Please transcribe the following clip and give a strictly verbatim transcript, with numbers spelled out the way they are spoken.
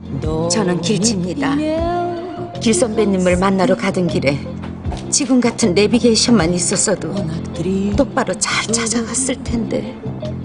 저는 길치입니다. 길 선배님을 만나러 가던 길에 지금 같은 내비게이션만 있었어도 똑바로 잘 찾아갔을 텐데.